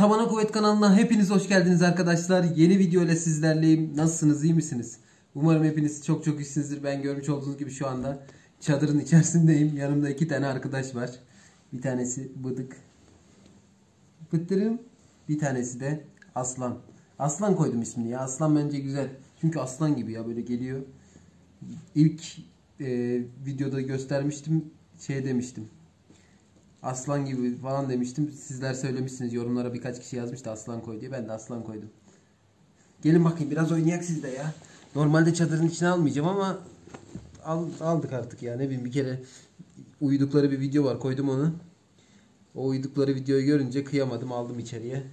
Tabana Kuvvet kanalına hepiniz hoş geldiniz arkadaşlar. Yeni video ile sizlerleyim. Nasılsınız, iyi misiniz? Umarım hepiniz çok iyisinizdir. Ben görmüş olduğunuz gibi şu anda çadırın içerisindeyim. Yanımda iki tane arkadaş var. Bir tanesi Bıdık. Bıttırım. Bir tanesi de Aslan. Aslan koydum ismini ya. Aslan bence güzel. Çünkü aslan gibi ya, böyle geliyor. İlk videoda göstermiştim. Demiştim. Aslan gibi falan demiştim. Sizler söylemişsiniz. Yorumlara birkaç kişi yazmıştı aslan koy diye. Ben de aslan koydum. Gelin bakayım biraz oynayak sizde ya. Normalde çadırın içine almayacağım ama aldık artık ya. Ne bileyim, bir kere uyudukları bir video var. Koydum onu. O uyudukları videoyu görünce kıyamadım. Aldım içeriye.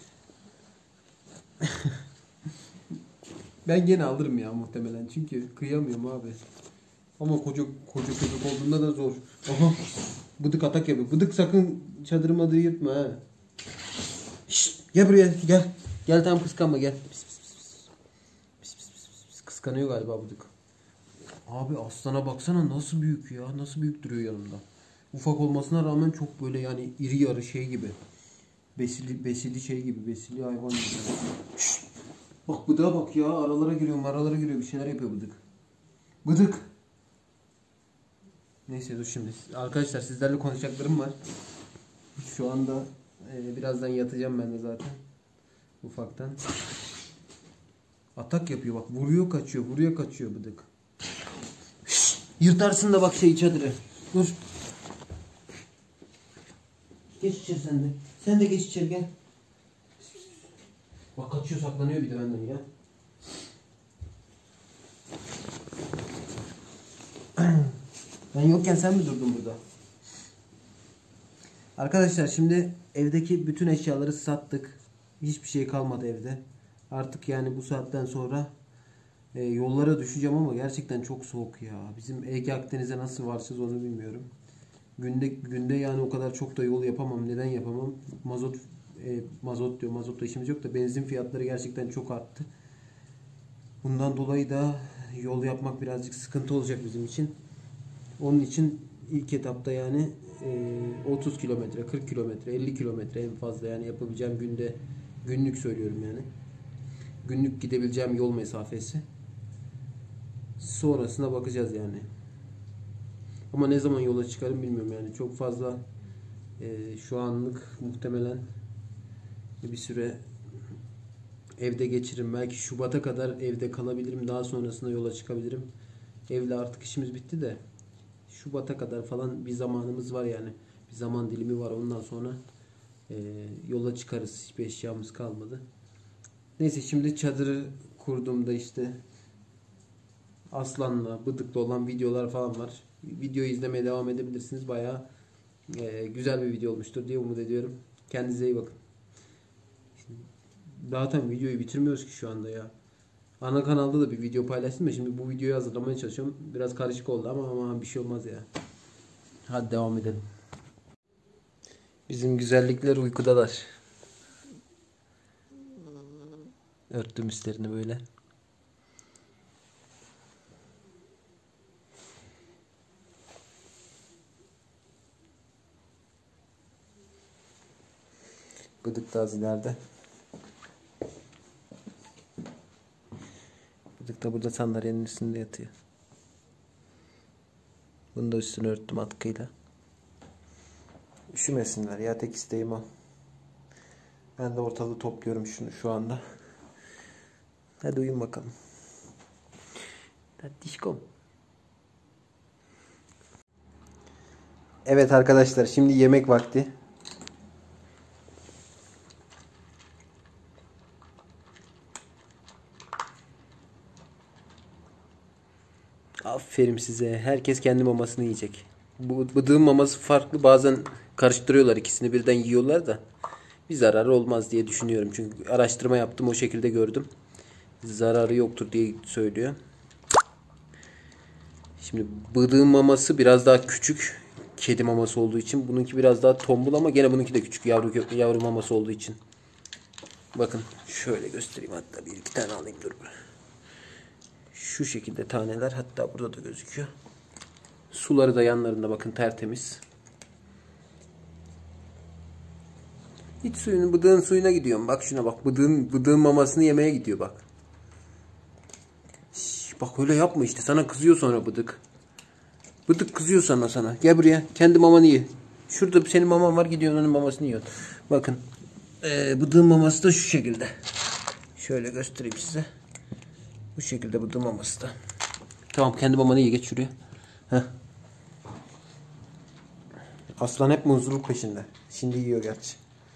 Ben gene alırım ya muhtemelen. Çünkü kıyamıyorum abi. Ama koca çocuk olduğunda da zor. Aha. Bıdık atak yapıyor. Bıdık sakın çadırıma yırtma ha. Şşt, gel buraya gel. Gel, tamam, kıskanma gel. Pis. Kıskanıyor galiba Bıdık. Abi aslana baksana, nasıl büyük ya. Nasıl büyük duruyor yanımda. Ufak olmasına rağmen çok böyle yani iri yarı şey gibi. Besili şey gibi. Besili hayvan gibi. Şşt. Bak Bıdık'a bak ya. Aralara giriyor. Bir şeyler yapıyor Bıdık. Bıdık. Neyse dur şimdi. Arkadaşlar sizlerle konuşacaklarım var. Şu anda birazdan yatacağım ben de zaten. Ufaktan. Atak yapıyor bak. Vuruyor kaçıyor Bıdık. Şşş, yırtarsın da bak çadırı. Dur. Geç içeri sen de. Sen de geç içeri gel. Bak kaçıyor, saklanıyor bir de benden ya. Ben yokken sen mi durdun burada? Arkadaşlar şimdi evdeki bütün eşyaları sattık. Hiçbir şey kalmadı evde. Artık yani bu saatten sonra yollara düşeceğim ama gerçekten çok soğuk ya. Bizim Ege Akdeniz'e nasıl varacağız onu bilmiyorum. Günde yani o kadar çok da yol yapamam. Neden yapamam? Mazotla işimiz yok da benzin fiyatları gerçekten çok arttı. Bundan dolayı da yol yapmak birazcık sıkıntı olacak bizim için. Onun için ilk etapta yani 30 kilometre, 40 kilometre, 50 kilometre en fazla yani yapabileceğim günlük söylüyorum yani. Günlük gidebileceğim yol mesafesi. Sonrasına bakacağız yani. Ama ne zaman yola çıkarım bilmiyorum yani. Çok fazla şu anlık muhtemelen bir süre evde geçiririm. Belki Şubat'a kadar evde kalabilirim. Daha sonrasında yola çıkabilirim. Evle artık işimiz bitti de Şubat'a kadar falan bir zamanımız var yani. Bir zaman dilimi var. Ondan sonra yola çıkarız. Hiçbir eşyamız kalmadı. Neyse şimdi çadırı kurduğumda işte Aslan'la Bıdık'la olan videolar falan var. Videoyu izlemeye devam edebilirsiniz. Bayağı güzel bir video olmuştur diye umut ediyorum. Kendinize iyi bakın. Zaten videoyu bitirmiyoruz ki şu anda ya. Ana kanalda da bir video paylaştım da şimdi bu videoyu hazırlamaya çalışıyorum. Biraz karışık oldu ama bir şey olmaz ya. Hadi devam edelim. Bizim güzellikler uykudalar. Örttüm üstlerini böyle. Bıdık da az ileride. Bıdık da burada sandalyenin üstünde yatıyor. Bunu da üstüne örttüm atkıyla. Üşümesinler ya, tek isteğim o. Ben de ortalığı topluyorum şu anda. Hadi uyuyun bakalım. Tatlışkom. Evet arkadaşlar, şimdi yemek vakti. Aferin size. Herkes kendi mamasını yiyecek. Bıdığın maması farklı. Bazen karıştırıyorlar, ikisini birden yiyorlar da bir zararı olmaz diye düşünüyorum. Çünkü araştırma yaptım, o şekilde gördüm. Zararı yoktur diye söylüyor. Şimdi bıdığın maması biraz daha küçük. Kedi maması olduğu için. Bununki biraz daha tombul ama gene bununki de küçük. Yavru maması olduğu için. Bakın şöyle göstereyim, hatta bir iki tane alayım, dur. Şu şekilde taneler, hatta burada da gözüküyor. Suları da yanlarında bakın, tertemiz. Hiç suyunu, bıdığın suyuna gidiyorum. Bak şuna bak. Bıdığın mamasını yemeye gidiyor bak. Şş, bak öyle yapma işte. Sana kızıyor sonra bıdık. Bıdık kızıyor sana. Gel buraya. Kendi mamanı ye. Şurada senin maman var. Gidiyorsun onun mamasını yiyorsun. Bakın. Bıdığın maması da şu şekilde. Şöyle göstereyim size. Bu şekilde bıdığın maması da. Tamam, kendi mamanı ye. Geç şuraya. Heh. Aslan hep muzluluk peşinde. Şimdi yiyor gerçi.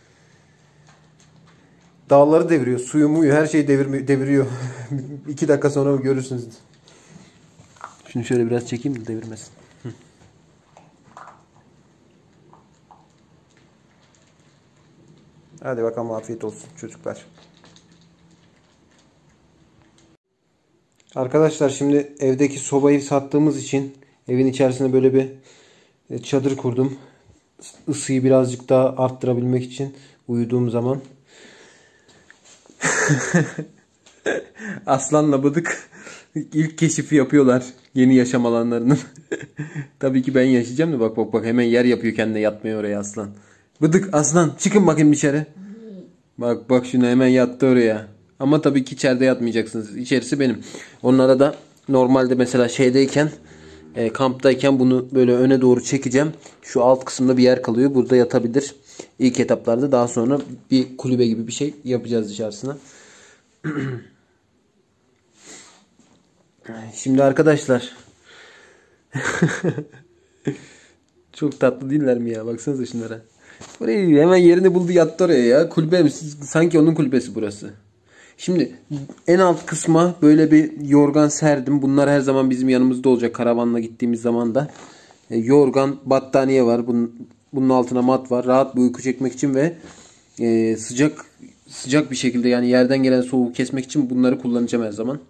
Dağları deviriyor. Suyu muyu her şeyi deviriyor. 2 dakika sonra görürsünüz. Şunu şöyle biraz çekeyim de devirmesin. Hı. Hadi bakalım, afiyet olsun çocuklar. Arkadaşlar şimdi evdeki sobayı sattığımız için evin içerisine böyle bir çadır kurdum. Isıyı birazcık daha arttırabilmek için uyuduğum zaman. Aslanla Bıdık ilk keşifi yapıyorlar yeni yaşam alanlarının. Tabii ki ben yaşayacağım da bak hemen yer yapıyor kendine yatmaya oraya aslan. Bıdık, aslan çıkın bakayım dışarı. Bak şuna hemen yattı oraya. Ama tabii ki içeride yatmayacaksınız. İçerisi benim. Onlara da normalde mesela şeydeyken kamptayken bunu böyle öne doğru çekeceğim. Şu alt kısımda bir yer kalıyor. Burada yatabilir. İlk etaplarda, daha sonra bir kulübe gibi bir şey yapacağız dışarısına. Şimdi arkadaşlar çok tatlı değiller mi ya? Baksanıza şunlara. Burayı hemen yerini buldu, yattı oraya ya. Kulübe, sanki onun kulübesi burası. Şimdi en alt kısma böyle bir yorgan serdim. Bunlar her zaman bizim yanımızda olacak karavanla gittiğimiz zaman da. Yorgan, battaniye var. Bunun altına mat var. Rahat bir uyku çekmek için ve sıcak bir şekilde, yani yerden gelen soğuğu kesmek için bunları kullanacağım her zaman.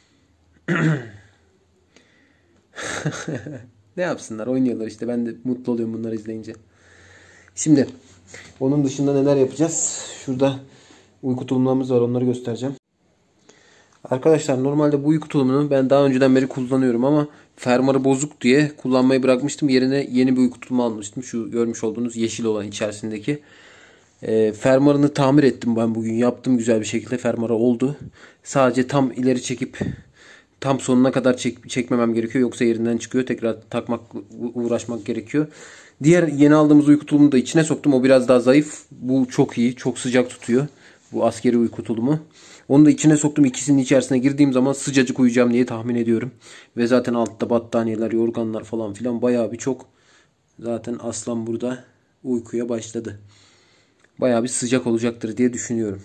Ne yapsınlar? Oynuyorlar işte. Ben de mutlu oluyorum bunları izleyince. Şimdi onun dışında neler yapacağız? Şurada uyku tulumlarımız var. Onları göstereceğim. Arkadaşlar normalde bu uyku tulumunu ben daha önceden beri kullanıyorum ama fermuarı bozuk diye kullanmayı bırakmıştım. Yerine yeni bir uyku tulumu almıştım. Şu görmüş olduğunuz yeşil olan içerisindeki. Fermuarını tamir ettim ben bugün. Yaptım güzel bir şekilde. Fermuarı oldu. Sadece tam ileri çekip tam sonuna kadar çekmemem gerekiyor. Yoksa yerinden çıkıyor. Tekrar takmak, uğraşmak gerekiyor. Diğer yeni aldığımız uyku tulumunu da içine soktum. O biraz daha zayıf. Bu çok iyi. Çok sıcak tutuyor. Bu askeri uyku tulumu. Onu da içine soktum. İkisinin içerisine girdiğim zaman sıcacık uyuyacağım diye tahmin ediyorum. Ve zaten altta battaniyeler, yorganlar falan filan bayağı bir çok. Zaten aslan burada uykuya başladı. Bayağı bir sıcak olacaktır diye düşünüyorum.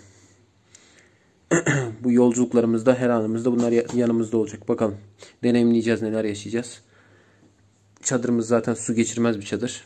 Bu yolculuklarımızda her anımızda bunlar yanımızda olacak. Bakalım. Deneyimleyeceğiz, neler yaşayacağız. Çadırımız zaten su geçirmez bir çadır.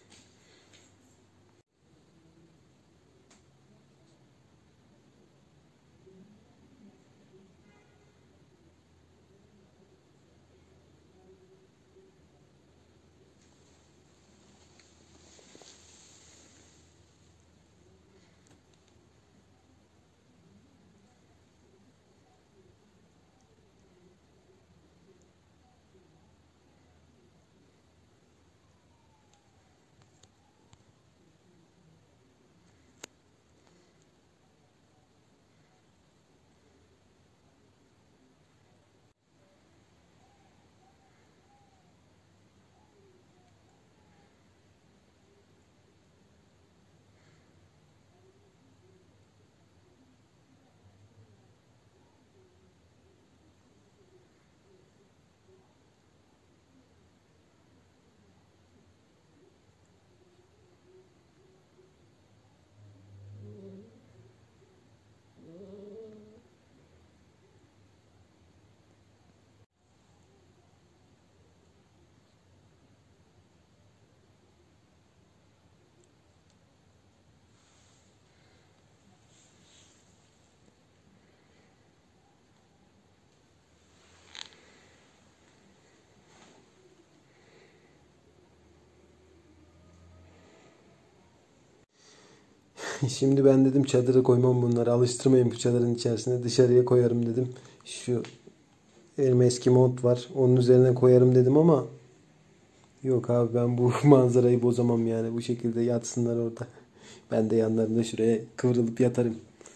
Şimdi ben dedim çadırı koymam bunları. Alıştırmayayım bu çadırın içerisine. Dışarıya koyarım dedim. Şu elim eski mont var. Onun üzerine koyarım dedim ama yok abi, ben bu manzarayı bozamam yani. Bu şekilde yatsınlar orada. Ben de yanlarında şuraya kıvrılıp yatarım.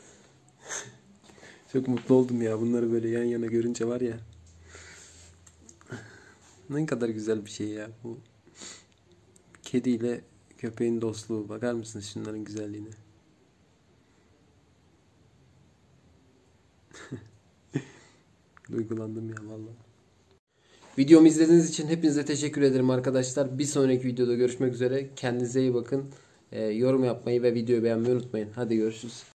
Çok mutlu oldum ya. Bunları böyle yan yana görünce var ya. Ne kadar güzel bir şey ya bu. Kediyle köpeğin dostluğu. Bakar mısınız şunların güzelliğine? Duygulandım ya vallahi. Videomu izlediğiniz için hepinize teşekkür ederim arkadaşlar. Bir sonraki videoda görüşmek üzere. Kendinize iyi bakın. Yorum yapmayı ve videoyu beğenmeyi unutmayın. Hadi görüşürüz.